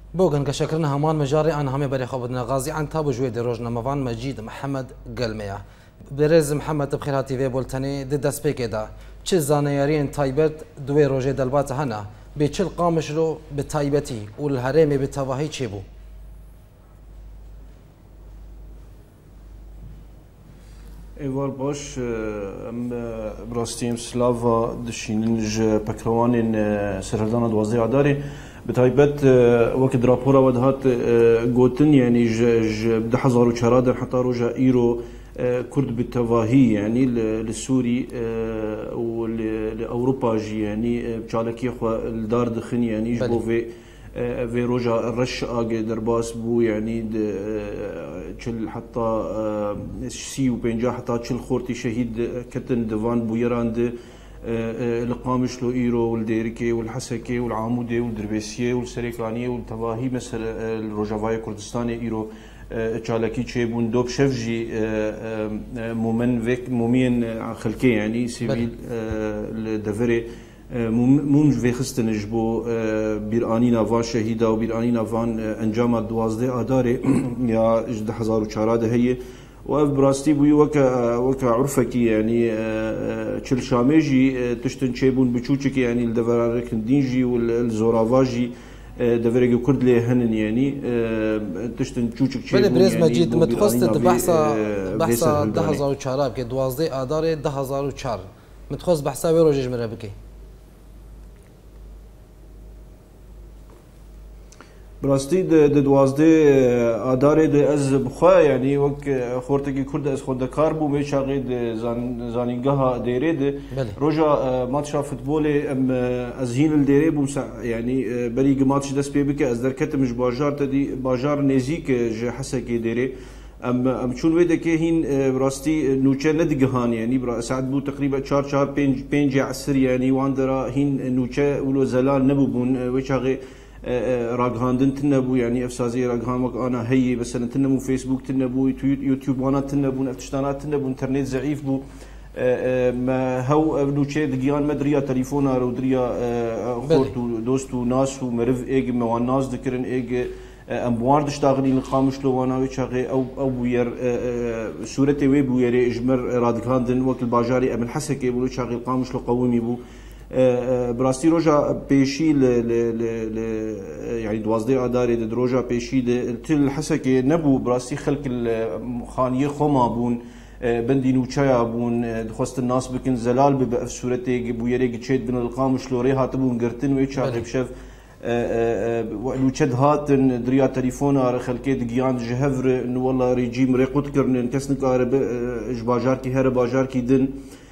بوغن كشكرنا همان مجاري أنا همي بري خبرنا غازي عن تابو جوي دي روجنا مفان مجيد محمد قلمية برز محمد بخير هاتي في بولتاني دي دست بيكي دا چه زانيارين تايبت دوي روجي دلبات هنا بيچل قامش رو بتايبتي والهرمي بتواهي چه بو؟ ایوار باش ام براستیم سلاوا دشینن ج پکروانین سرهردان دوازده عداری بتایبت وقت راپورا ودهات گوتن يعني ج ده هزار وشرادر حتى رجع ايرو كرد بالتواهي يعني للسوري ولأوروبا جي يعني بشالكي خو الدار دخن يعني جبو في روجا الرش اجي درباس بو يعني تشل حتى سي وبينجا حتى تشل خورتي شهيد كتن دفان بو يراند القامش لو ايرو والديركي والحسكي والعامودي والدربيسيه والسريكانيه والتواهي مثل الروجافاي كردستاني ايرو تشالكي تشيبون دوب شفجي مومن فيك مومين خلكي يعني سيفيل الدفري مون في خستن جبو بيرانينا فان شهيدا وبيرانينا فان انجام دوازده اداري يا 10000 هي واف براستي بوي وكا عرفكي يعني تشل شاميجي تشتن تشيبون بتشوتشكي يعني الدفرارك دينجي والزورافاجي دفرق كرد لي هنن يعني تشتن تشوتشك تشيبون بله بريز مجيد يعني متخصص بحثا 10004 بك دوازده اداري 10004 متخصص بحثا ويروجيج مربكي براستي دوازده اداره د از بخوا يعني وك خورتكي كرد از خود كاربو مي شاغيد زانينغها ديريد روجا ماتش فوتبول ام ازهين الديري بومسا يعني بري ماتش دس بيبك از دركت مش باجار تدي باجار نزيك ج حسكي ديري ام شون ويدك هين براستي نوچه ندغهان يعني ساعد بو تقريبا 4 5 عصر يعني واندرا هين نوچه ولو زلال نبون وشاغي راجهاندن تنبو يعني افسازي راجهامك انا هي بس انا تنبو فيسبوك تنبو يوتيوب وانا تنبو افتشتانات تنبو انترنت ضعيف بو ما هو نوچه دقيان مدريا تليفونا رودريا خورتو دوستو ناسو مرف ايج مواناس ذكرن ايج امبوار دشتاغني القامش لو وانا وشاغي او بوير صورتي وي بوير اجمر راجهاندن وقت الباجاري ام الحسكي بو شاغي القامش لو قومي بو براستي روجا بيشي يعني دوازدي اداري دروجا بيشي تل حسكي نبو براستي خلق الخانيه خما بون بندي نوچايا بون دخست الناس بكن زلال بف صورتي بو يري تشيد بن القامش لوري هاتبون قرتن ويتشاغ بشف نوچد هاتن دريا تليفونا خلقي دقيان جهفر انه والله ريجيم ريقوت كرن كسنك باجار كي هر باجار كي دن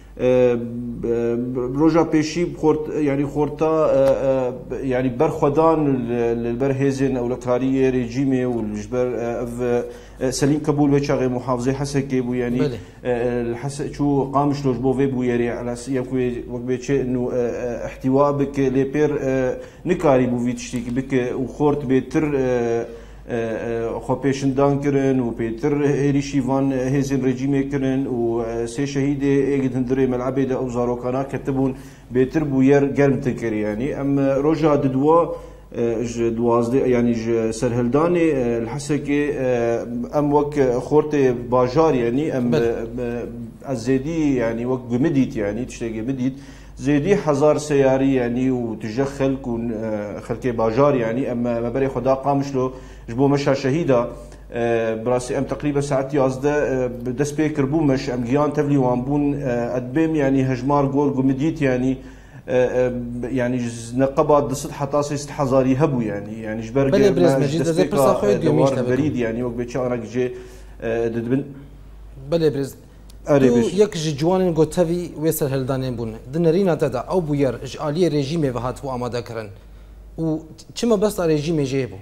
روجا بيشي بخورت يعني خورتا يعني برخدان البرهزن او الكاريه ريجيمي والجبر سليم كابول وشاغي محافظه حسكي بو يعني الحس شو قامش لوج بوفي بو يري على يكوي وقبيتشي انه احتواء بك لي بير نكاري بو فيتشتيك بك وخورت بيتر خو پیشندان کرن و پیتر هریشیوان هزن رژیمی کرن و سه شهید اگه هندره ملعبه ده او زاروکانا کتبون بیتر بویر گرم تکر يعني ام روجا ددوا دوازده يعني سرهلداني الحسكي ام وك خورتي باجار يعني ام الزيدي يعني وك بمديت يعني تشتاق مديت زيدي 1000 سياري يعني وتجخل كون خلكي باجار يعني اما ما بري خدا قامش له جبو مشى شهيده براسي ام تقريبا ساعات يازده بدس بيكر بو مش ام جيان تفلي وانبون ادبيم يعني هجمار جول قمديت يعني نقبات دست حتاسي ست حزاري هبو يعني جبر بلي بريز مجيد زي برسا خويا ديوميش بريد يعني وقت بيتش انا جي ددبن بلي بريز تو يك جوانين غوتافي ويسر هلدانين بون دنرينا تدا او بوير علي ريجيمي وهات و اماده كرن و چما بس ريجيمي جيبو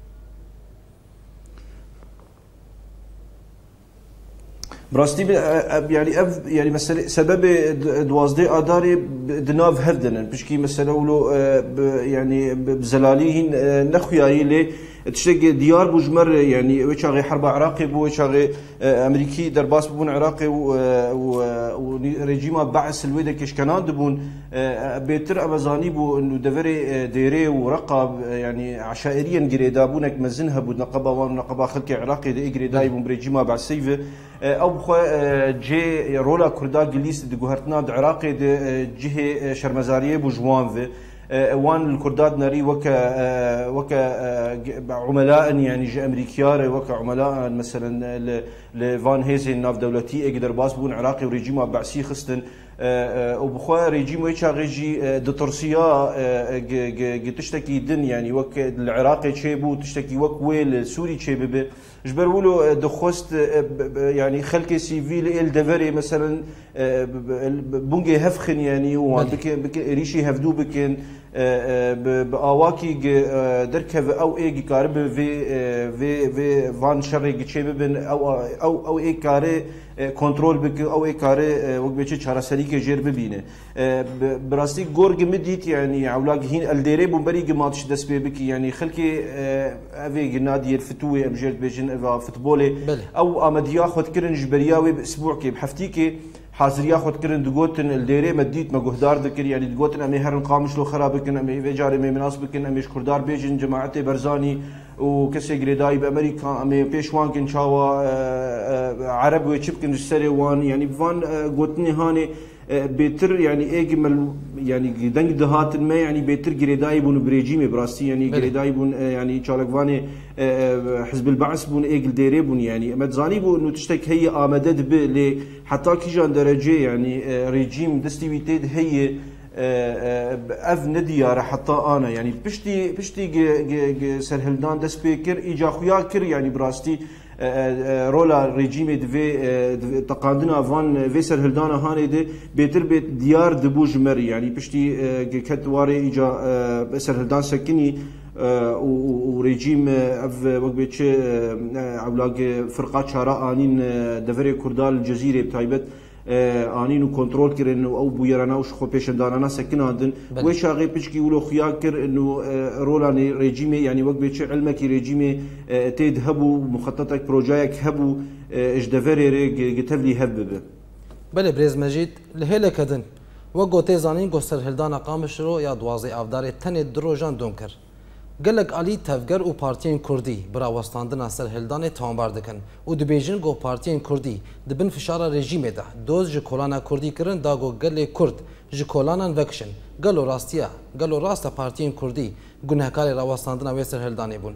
براستي يعني مثلا سبب دوازدي اداري دناف هفدن بشكي مثلا ولو يعني بزلاليهن نخياي لي تشتكي ديار بوجمر يعني وشاغي حرب عراقي بو وشاغي امريكي درباس بون عراقي وريجيما بعث الويدا كشكنان دبون بيتر امازاني بو انه دفري ديري ورقب يعني عشائريا جريدا بونك مزنها بود نقبه ونقبه خلك عراقي دي جريدا بون ريجيما بعث سيف او بخوا جي رولا كردا جليس دي جوهرتنا عراقي دي جهه شرمزاريه بو جوان في وان الكردات ناري وكا عملاء يعني جي امريكيار وكا عملاء مثلا لفان هيزن ناف دولتي اقدر باس بون عراقي وريجيم بعسي خستن وبخوا ريجيم ويتشا ريجي دترسيا تشتكي دن يعني وك العراقي تشيبو تشتكي وك ويل سوري تشيبه جبرولو دخوست يعني خلك سيفيل ال دفري مثلا بونجي هفخن يعني وبك ريشي هفدو بكن بأواكي دركه او اي كارب في فان شري تشيبن او اي كاري كنترول بك او اي كاري وقت بيجي شارسري كجير ببينه براستي غورج مديت يعني عولاق هين الديري بومبري ماتش دس بك يعني خلكي افي نادي الفتوي امجير بيجن فوتبولي او امد ياخذ كرن جبرياوي باسبوع كي بحفتيكي حاضر ياخذ كرن دقوتن الديري مديت ما جهدار ذكر يعني دقوتن امي هرن قامش لو خرابكن امي فيجاري مي مناسبكن امي كردار بيجن جماعتي برزاني وكسي جريداي بامريكا امي بيشوان كن شاوا عرب ويشبكن السري وان يعني فان قوتني هاني بيتر يعني اجمل يعني دنگ دهات ما يعني بيتر جريداي بون بريجيمي براستي يعني جريداي بون يعني تشالكفاني حزب البعث بون اجل ديري بون يعني متزاني بو انه تشتك هي امدد ب حتى كيجان درجه يعني ريجيم دستيفيتيد هي اف نديار حتى انا يعني بشتي سرهلدان دس بيكر ايجا خويا كر يعني براستي رولا ريجيمي دفي تقاندنا فان فيسر هلدانا هاني دي بيتر بيت ديار دبوج مري يعني بشتي كتواري ايجا سر هلدان سكني وريجيم اف وقت بيتش عولاق فرقات شارع انين دفري كردال الجزيره بتايبت انين كنترول كرن او بويرانا وش خو بيشندانا سكناندن ويشاغي بيشكي ولو خياكر انه رولاني ريجيمي يعني وقت بيتش علمك ريجيمي تيد هبو مخططك بروجايك هبو اش دفري قتبلي هببه بله بريز مجيد لهيلك دن وقو تيزانين قصر هلدانا قامشرو يا دوازي افداري تاني دروجان دونكر قالك علي تفجر و بارتين كردي برا وستاندنا سر هلداني تامبار دكن و دبيجن گو بارتين كردي دبن فشار رژیم ده دوز جکولانا كردي کرن داگو گل کرد جکولانان وکشن گلو راستیا گلو راستا بارتين كردي گنهکار را وستاندنا وسر هلداني بون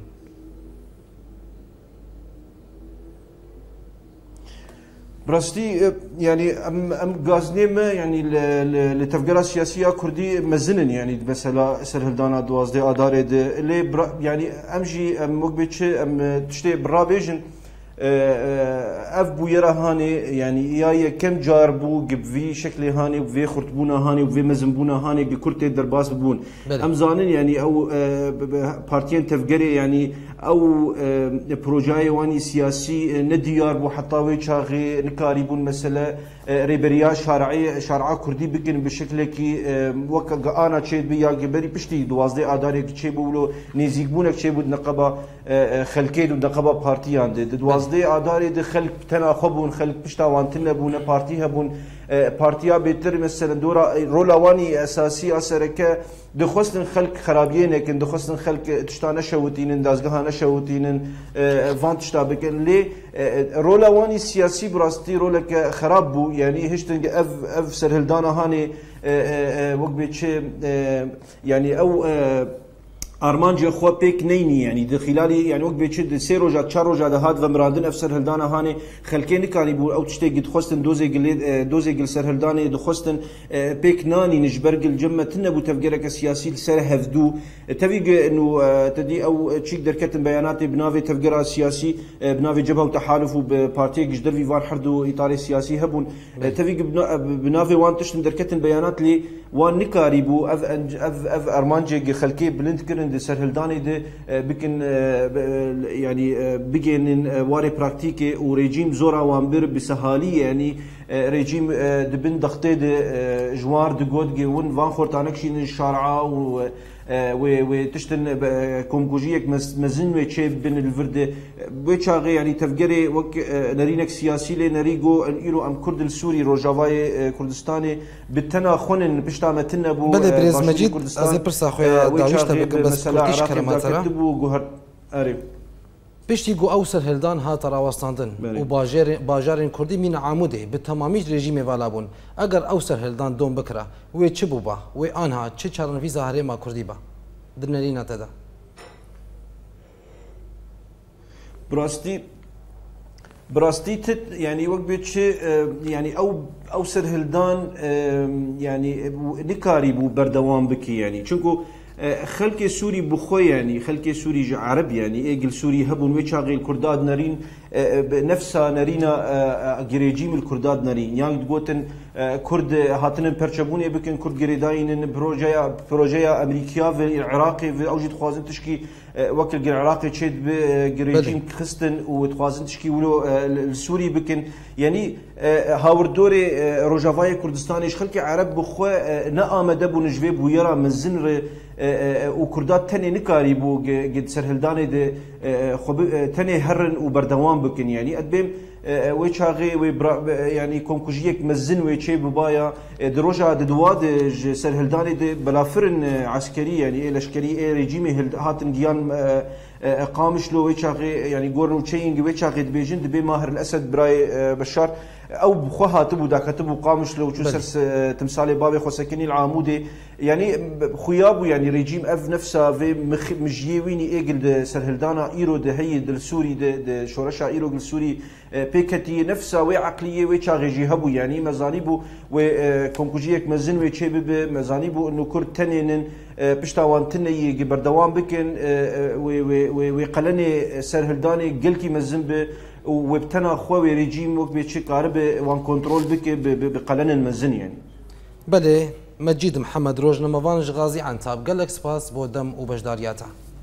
براستي يعني ام غازنيم يعني لتفجير السياسيه كردي مزنن يعني مثلا سر هلدانا دوازدي ادارد اللي يعني امجي ام مقبتش ام تشتي برابيجن اف بو يرا هاني يعني يا كم جاربو قب في شكل هاني وفي خرطبونا هاني وفي مزنبونا هاني بكرتي درباس بون ام زانن يعني او بارتيين تفجري يعني او بروجاي واني سياسي نديار بو حطاوي شاغي نكاريبون مثلا ريبريا شارعه كردي بكن بشكل كي وكا انا تشيد بيا جبري بشتي دوازدي اداري تشيبولو نيزيكبونك تشيبود نقبه خلكيد ونقبه بارتيان دوازدي اداري دخل تناخبون خلك بشتا وانتنا بون بارتيها بون بارتيا بيتر مثلا دورا رولا واني اساسي اسركه دخوستن خلق خرابيه لكن دخوستن خلق تشتانه شوتين دازغهانه شوتين فانت شتابكن لي رولا واني سياسي براستي رولا خراب بو يعني هشتن اف سرهلدانا هاني وقت بيتش يعني او ارمانجي خو بيك نيني يعني دخلالي يعني وقت بيتشد سي روجا تشار روجا هاد ومرادن افسر هلدانا هاني خلكين كاني بو او تشتي قد خوستن دوزي قل سر هلداني دخوستن بيك ناني نجبرق الجمه تنبو تفجرك السياسي سر هفدو تفيق انه تدي او تشيك دركتن بيانات بنافي تفجر السياسي بنافي جبهه وتحالف وبارتي قدر في فان حردو اطار سياسي هبون تفيق بنافي وان تشتن دركتن بيانات لي وان نكاري بو اف ارمانجي خلكي بلند كرن دي سرهلداني دي بكن يعني بيجن واري براكتيكي وريجيم زورا وامبر بسهالي يعني ريجيم دبن دختي دي جوار دي جودجي ون فان خورتانك شين الشارعه و وتشتن كومكوجيك مزن وشيب بين الفرد وشاغي يعني تفجري وك نرينك سياسي لي نريجو إيرو أم كرد السوري روجافاي كردستاني بالتنا خونن بشتا متنا بو بله بريز مجيد از برسا خويا داويش تبك بس كرتيش كلماترا پشتی گو اوسر هلدان هات راوستاندن و باجارین کردی مین عموده به تمامیش رژیم والابون اگر اوسر هلدان دوم بکره و چه بوبا و آنها چه چارن ویزا هرما کردی با درنرینه تدا براستي يعني وقت بيتش يعني اوسر هلدان يعني نكاري بو بردوام بكي يعني شنكو خلك سوري بخوي يعني خلك سوري عرب يعني اجل سوري هبون ويشاغي الكرداد نارين نفسها نارينا جريجيم الكرداد نارين يعني تقولن كرد هاتن برشبوني بكن كرد جريداين بروجيا امريكيه في العراقي في اوجد خوازن تشكي وكل العراقي تشد بجريجيم خستن وتخوازن تشكي ولو السوري بكن يعني هاور دوري روجافاي كردستاني خلك عرب بخو نامد ابو نجيب ويرى من زنر وكردات تاني نكاري بو قد سرهلداني ده تاني هرن وبردوام بكن يعني ادبيم ويشاغي يعني كونكوجيك مزن ويشي ببايا دروجا دواد سرهلداني ده بلافرن عسكري يعني لشكري ريجيمي هاتن جيان قامش لو ويشاغي يعني غورنو تشينج ويشاغي بيجن دبي ماهر الاسد براي بشار او بخوها تبو داكتبو قامش لو تشسر تمثالي بابي خوسكني العامودي يعني خيابو يعني ريجيم اف نفسه في مجيويني ايجل سرهلدانا ايرو ده هي السوري ده شورشا ايرو السوري بيكتي نفسه وعقليه ويشاغي جيهبو يعني مزانيبو وكونكوجيك مزن ويشيب مزانيبو انه كرد تنين بشتاوان تني بردوام بكن وقلني سرهلداني قلكي مزن ب وبتنا خوي ريجيم وك بيتشي قارب وان كنترول بك بقلن المزن يعني بله مجيد محمد روجنا مفانج غازي عن تاب قال لك سباس بودم وبجدارياته